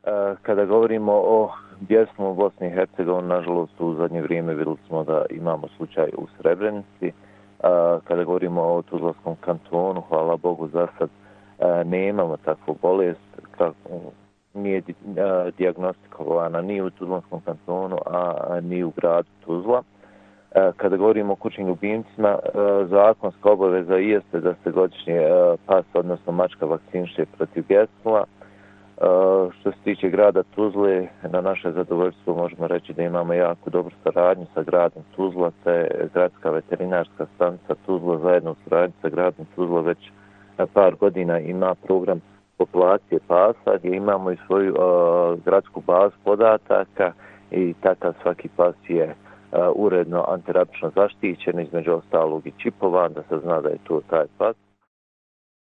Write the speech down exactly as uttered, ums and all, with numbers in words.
Kada govorimo o bjesnu u Bosni i Hercegovini, nažalost u zadnje vrijeme vidjeli smo da imamo slučaj u Srebrenici. Kada govorimo o Tuzlanskom kantonu, hvala Bogu za sad nemamo takvu bolest, nije dijagnostikovana ni u Tuzlanskom kantonu, a ni u gradu Tuzla. Kada govorimo o kućnim ljubimcima, zakonska obaveza jeste da se godišnje pas, odnosno mačka, vakciniše protiv bjesnula. Što se tiče grada Tuzle, na naše zadovoljstvo možemo reći da imamo jako dobru saradnju sa gradom Tuzla, te gradska veterinarska stanica Tuzla zajedno u saradnji sa gradom Tuzla već par godina ima program populacije pasa gdje imamo i svoju uh, gradsku bazu podataka i takav svaki pas je uh, uredno antirabično zaštićen, između ostalog i čipovan, da se zna da je to taj pas.